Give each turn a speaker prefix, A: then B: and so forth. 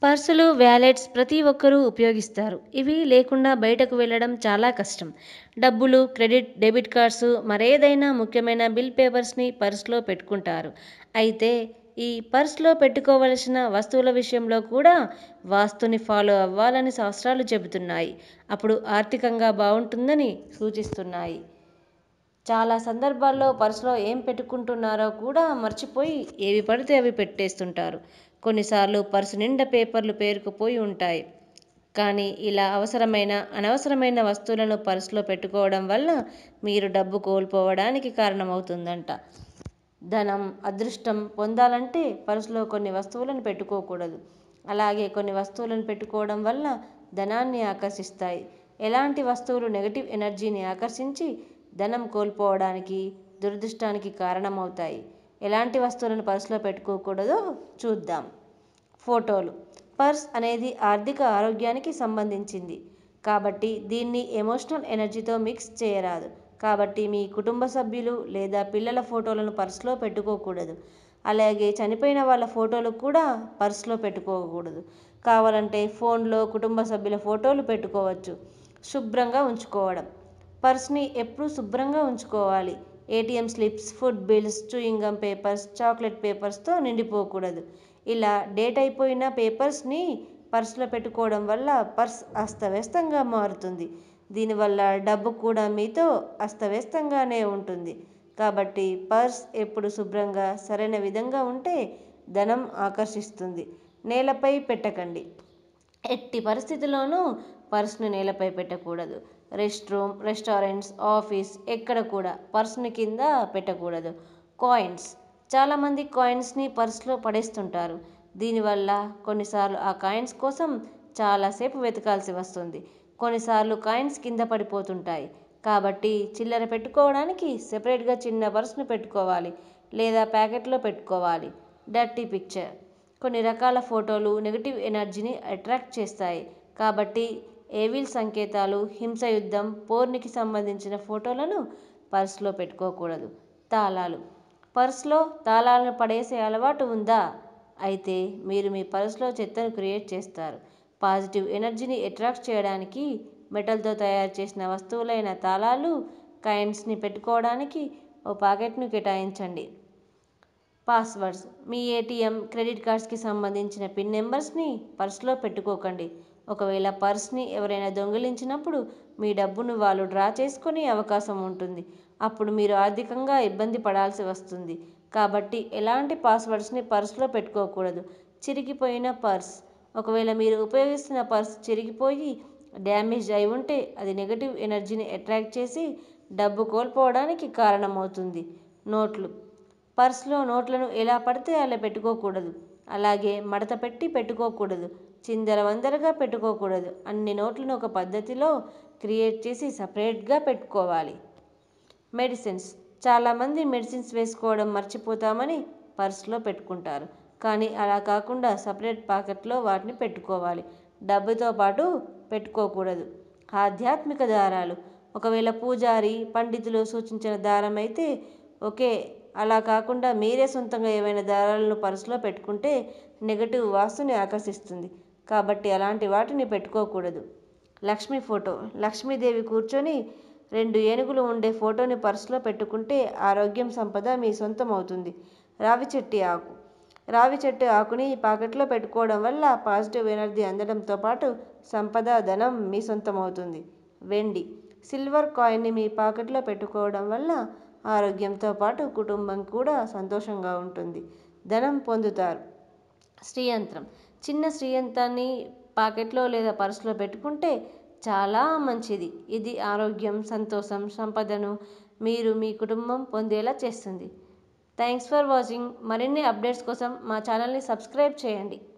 A: పర్సులు, వ్యాలెట్స్ ప్రతి ఒక్కరూ ఉపయోగిస్తారు. ఇవి లేకుండా బయటకు వెళ్ళడం చాలా కష్టం. డబ్బులు, క్రెడిట్, డెబిట్ కార్డ్స్, మరేదైనా ముఖ్యమైన బిల్ పేపర్స్‌ని పర్స్‌లో పెట్టుకుంటారు. అయితే ఈ పర్స్‌లో పెట్టుకోవలసిన వస్తువుల విషయంలో కూడా వాస్తుని ఫాలో అవ్వాలని శాస్త్రాలు చెబుతున్నాయి. అప్పుడు ఆర్థికంగా బావుంటుందని సూచిస్తున్నాయి. చాలా సందర్భాల్లో పర్సులో ఏం పెట్టుకుంటున్నారో కూడా మర్చిపోయి ఏవి పడితే అవి పెట్టేస్తుంటారు. కొన్నిసార్లు పర్సు నిండా పేపర్లు పేరుకుపోయి ఉంటాయి. కానీ ఇలా అనవసరమైన వస్తువులను పర్సులో పెట్టుకోవడం వల్ల మీరు డబ్బు కోల్పోవడానికి కారణమవుతుందంట. ధనం, అదృష్టం పొందాలంటే పర్సులో కొన్ని వస్తువులను పెట్టుకోకూడదు. అలాగే కొన్ని వస్తువులను పెట్టుకోవడం వల్ల ధనాన్ని ఆకర్షిస్తాయి. ఎలాంటి వస్తువులు నెగటివ్ ఎనర్జీని ఆకర్షించి ధనం కోల్పోవడానికి, దురదృష్టానికి కారణమవుతాయి. ఎలాంటి వస్తువులను పర్సులో పెట్టుకోకూడదో చూద్దాం. ఫోటోలు. పర్స్ అనేది ఆర్థిక ఆరోగ్యానికి సంబంధించింది. కాబట్టి దీన్ని ఎమోషనల్ ఎనర్జీతో మిక్స్ చేయరాదు. కాబట్టి మీ కుటుంబ సభ్యులు లేదా పిల్లల ఫోటోలను పర్సులో పెట్టుకోకూడదు. అలాగే చనిపోయిన వాళ్ళ ఫోటోలు కూడా పర్సులో పెట్టుకోకూడదు. కావాలంటే ఫోన్లో కుటుంబ సభ్యుల ఫోటోలు పెట్టుకోవచ్చు. శుభ్రంగా ఉంచుకోవడం. పర్స్ని ఎప్పుడూ శుభ్రంగా ఉంచుకోవాలి. ATM slips, food bills, chewing gum papers, chocolate పేపర్స్తో నిండిపోకూడదు. ఇలా డేట్ అయిపోయిన పేపర్స్ని పర్సులో పెట్టుకోవడం వల్ల పర్స్ అస్తవ్యస్తంగా మారుతుంది. దీనివల్ల డబ్బు కూడా మీతో అస్తవ్యస్తంగానే ఉంటుంది. కాబట్టి పర్స్ ఎప్పుడు శుభ్రంగా, సరైన విధంగా ఉంటే ధనం ఆకర్షిస్తుంది. నేలపై పెట్టకండి. ఎట్టి పరిస్థితుల్లోనూ పర్స్ను నేలపై పెట్టకూడదు. రెస్ట్ రూమ్, రెస్టారెంట్స్, ఆఫీస్ ఎక్కడ కూడా పర్స్ని కింద పెట్టకూడదు. కాయిన్స్. చాలామంది కాయిన్స్ని పర్స్లో పడేస్తుంటారు. దీనివల్ల కొన్నిసార్లు ఆ కాయిన్స్ కోసం చాలాసేపు వెతకాల్సి వస్తుంది. కొన్నిసార్లు కాయిన్స్ కింద పడిపోతుంటాయి. కాబట్టి చిల్లర పెట్టుకోవడానికి సెపరేట్గా చిన్న పర్సును పెట్టుకోవాలి లేదా ప్యాకెట్లో పెట్టుకోవాలి. Dirty picture. కొన్ని రకాల ఫోటోలు నెగటివ్ ఎనర్జీని అట్రాక్ట్ చేస్తాయి. కాబట్టి ఏవిల్ సంకేతాలు, హింసయుద్ధం, పోర్నికి సంబంధించిన ఫోటోలను పర్సులో పెట్టుకోకూడదు. తాళాలు. పర్సులో తాళాలను పడేసే అలవాటు ఉందా? అయితే మీరు మీ పర్సులో చెత్తను క్రియేట్ చేస్తారు. పాజిటివ్ ఎనర్జీని అట్రాక్ట్ చేయడానికి మెటల్తో తయారు చేసిన వస్తువులైన తాళాలు, కాయిన్స్ని పెట్టుకోవడానికి ఓ పాకెట్ను కేటాయించండి. పాస్వర్డ్స్. మీ ఏటీఎం, క్రెడిట్ కార్డ్స్కి సంబంధించిన పిన్ నెంబర్స్ని పర్సులో పెట్టుకోకండి. ఒకవేళ పర్స్ని ఎవరైనా దొంగిలించినప్పుడు మీ డబ్బును వాళ్ళు డ్రా చేసుకునే అవకాశం ఉంటుంది. అప్పుడు మీరు ఆర్థికంగా ఇబ్బంది పడాల్సి వస్తుంది. కాబట్టి ఎలాంటి పాస్వర్డ్స్ని పర్సులో పెట్టుకోకూడదు. చిరిగిపోయిన పర్స్. ఒకవేళ మీరు ఉపయోగిస్తున్న పర్స్ చిరిగిపోయి డ్యామేజ్ అయి ఉంటే అది నెగటివ్ ఎనర్జీని అట్రాక్ట్ చేసి డబ్బు కోల్పోవడానికి కారణమవుతుంది. నోట్లు. పర్స్లో నోట్లను ఎలా పడితే అలా పెట్టుకోకూడదు. అలాగే మడత పెట్టి పెట్టుకోకూడదు. చిందరవందరగా పెట్టుకోకూడదు. అన్ని నోట్లను ఒక పద్ధతిలో క్రియేట్ చేసి సపరేట్గా పెట్టుకోవాలి. మెడిసిన్స్. చాలామంది మెడిసిన్స్ వేసుకోవడం మర్చిపోతామని పర్సులో పెట్టుకుంటారు. కానీ అలా కాకుండా సపరేట్ పాకెట్లో వాటిని పెట్టుకోవాలి. డబ్బుతో పాటు పెట్టుకోకూడదు. ఆధ్యాత్మిక దారాలు. ఒకవేళ పూజారి, పండితులు సూచించిన దారం అయితే ఓకే. అలా కాకుండా మీరే సొంతంగా ఏవైనా దారాలను పర్సులో పెట్టుకుంటే నెగటివ్ వాస్తుని ఆకర్షిస్తుంది. కాబట్టి అలాంటి వాటిని పెట్టుకోకూడదు. లక్ష్మి ఫోటో. లక్ష్మీదేవి కూర్చొని 2 ఏనుగులు ఉండే ఫోటోని పర్సులో పెట్టుకుంటే ఆరోగ్యం, సంపద మీ సొంతం అవుతుంది. రావి చెట్టు ఆకు. రావి చెట్టు ఆకుని పాకెట్లో పెట్టుకోవడం వల్ల పాజిటివ్ ఎనర్జీ అందడంతో పాటు సంపద, ధనం మీ సొంతం అవుతుంది. వెండి. సిల్వర్ కాయిన్ని మీ పాకెట్లో పెట్టుకోవడం వల్ల ఆరోగ్యంతో పాటు కుటుంబం కూడా సంతోషంగా ఉంటుంది. ధనం పొందుతారు. శ్రీయంత్రం. చిన్న శ్రీయంత్రాన్ని పాకెట్లో లేదా పర్సులో పెట్టుకుంటే చాలా మంచిది. ఇది ఆరోగ్యం, సంతోషం, సంపదను మీరు మీ కుటుంబం పొందేలా చేస్తుంది. Thanks for watching. మరిన్ని అప్డేట్స్ కోసం మా ఛానల్ని సబ్స్క్రైబ్ చేయండి.